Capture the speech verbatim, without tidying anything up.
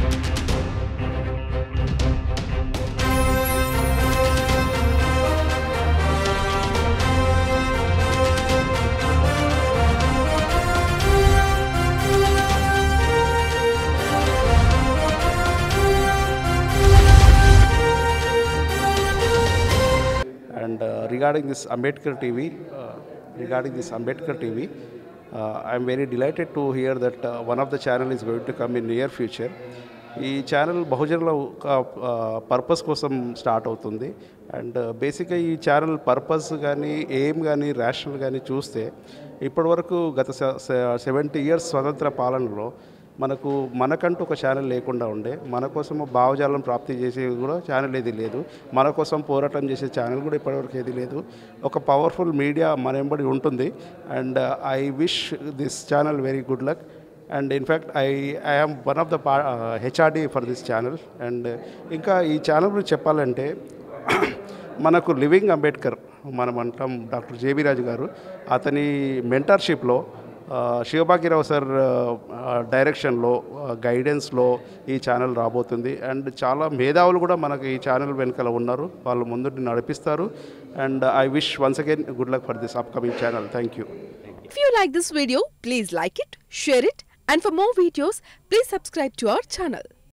And uh, regarding this Ambedkar T V, uh, regarding this Ambedkar T V, uh, I am very delighted to hear that uh, one of the channel is going to come in near future. ఈ channel బహుజనుల purpose కోసం start అవుతుంది. And బేసిక్గా ఈ channel purpose కానీ aim కానీ rational కానీ చూస్తే ఇప్పటివరకు గత సెవెంటీ ఇయర్స్ స్వతంత్ర పాలనలో మనకు మనకంటూ ఒక ఛానల్ లేకుండా ఉండే, మన కోసం భావజాలం ప్రాప్తి చేసేది కూడా ఛానల్ ఏది లేదు, మన కోసం పోరాటం చేసే ఛానల్ కూడా ఇప్పటివరకు ఏది లేదు. ఒక పవర్ఫుల్ మీడియా మన వెంబడి ఉంటుంది. And I wish this channel very good luck. And in fact I I am one of the పా HRD for this channel. And ఇంకా ఈ ఛానల్ గురించి చెప్పాలంటే మనకు లివింగ్ అంబేద్కర్ మనం అంటాం డాక్టర్ జేబీ రాజు గారు, అతని మెంటర్షిప్లో శివభాగ్యరావు సార్ డైరెక్షన్లో గైడెన్స్లో ఈ ఛానల్ రాబోతుంది. అండ్ చాలా మేధావులు కూడా మనకు ఈ ఛానల్ వెనకాల ఉన్నారు, వాళ్ళు ముందు నడిపిస్తారు. And I wish once again good luck for this upcoming channel. Thank you. If you like this video, please like it, share it, and for more videos, please subscribe to our channel.